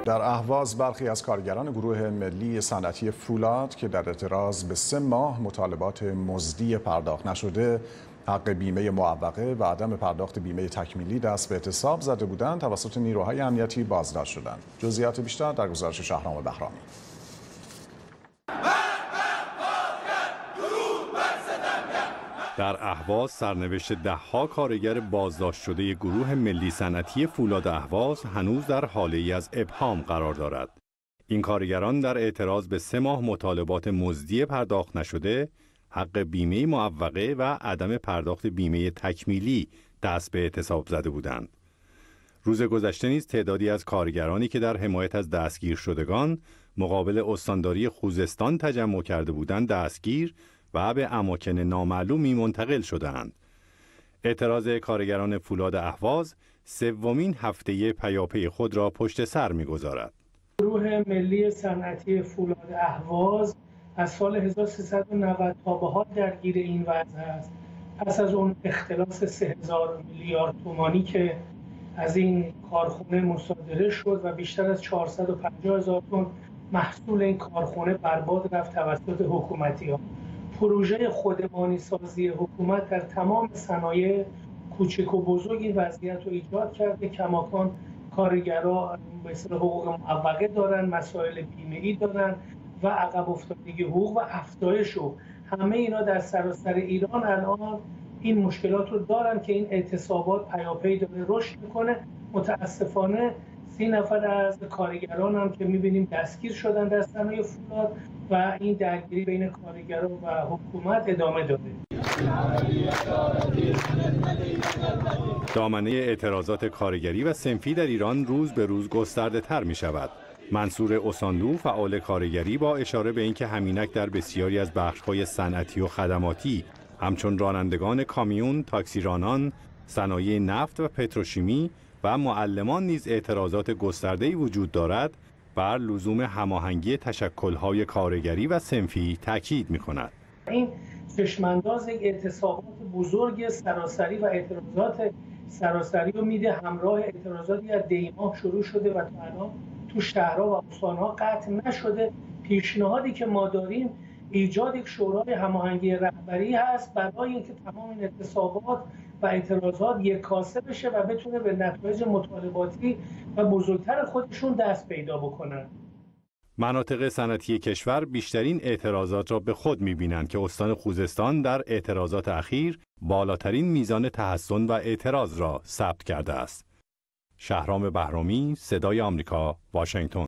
در اهواز برخی از کارگران گروه ملی صنعتی فولاد که در اعتراض به 3 ماه مطالبات مزدی پرداخت نشده، حق بیمه معوقه و عدم پرداخت بیمه تکمیلی دست به اعتصاب زده بودند توسط نیروهای امنیتی بازداشت شدند. جزئیات بیشتر در گزارش شهرام بهرامی. در اهواز سرنوشت ده‌ها کارگر بازداشت شده گروه ملی صنعتی فولاد اهواز هنوز در حاله‌ای از ابهام قرار دارد. این کارگران در اعتراض به 3 ماه مطالبات مزدی پرداخت نشده، حق بیمه معوقه و عدم پرداخت بیمه تکمیلی دست به اعتصاب زده بودند. روز گذشته نیز تعدادی از کارگرانی که در حمایت از دستگیر شدگان مقابل استانداری خوزستان تجمع کرده بودند دستگیر و به اماکن نامعلومی منتقل شده‌اند. اعتراض کارگران فولاد اهواز 3مین هفته پیاپی خود را پشت سر می‌گذارد. گروه ملی صنعتی فولاد اهواز از سال 1390 تا به حال درگیر این وضع است. پس از اون اختلاس 3000 میلیارد تومانی که از این کارخانه مصادره شد و بیشتر از 450,000 تن محصول این کارخانه برباد رفت توسط حکومتی‌ها. پروژه خودمانی سازی حکومت در تمام صنایع کوچک و بزرگ این وضعیت رو ایجاد کرده. کماکان کارگرها به اصطلاح حقوق معوقه دارن، مسائل بیمه‌ای دارن و عقب افتادگی حقوق و افزایش رو همه اینا در سراسر ایران الان این مشکلات رو دارن که این اعتصابات پیاپی داره رشد میکنه. متاسفانه 30 نفر از کارگران هم که میبینیم دستگیر شدن در صنایع فولاد و این درگیری بین کارگران و حکومت ادامه داده. دامنه اعتراضات کارگری و صنفی در ایران روز به روز گسترده تر می شود. منصور اساندو فعال کارگری با اشاره به اینکه همینک در بسیاری از بخش‌های صنعتی و خدماتی همچون رانندگان کامیون، تاکسیرانان، صنایع نفت و پتروشیمی و معلمان نیز اعتراضات گسترده‌ای وجود دارد، بر لزوم هماهنگی تشکل‌های کارگری و صنفی تاکید می‌کند. این چشم‌انداز یک اعتصابات بزرگ سراسری و اعتراضات سراسری رو میده، همراه اعتراضاتی از دی‌ماه شروع شده و تا الان تو شهرها و استان‌ها قطع نشده. پیشنهادی که ما داریم ایجاد یک شورای هماهنگی رهبری هست برای اینکه تمام این اعتصابات و اعتراضات یکاسه بشه و بتونه به نتایج مطالباتی و بزرگتر خودشون دست پیدا بکنن. مناطق صنعتی کشور بیشترین اعتراضات را به خود می‌بینند که استان خوزستان در اعتراضات اخیر بالاترین میزان تحسن و اعتراض را ثبت کرده است. شهرام بهرامی، صدای آمریکا، واشنگتن.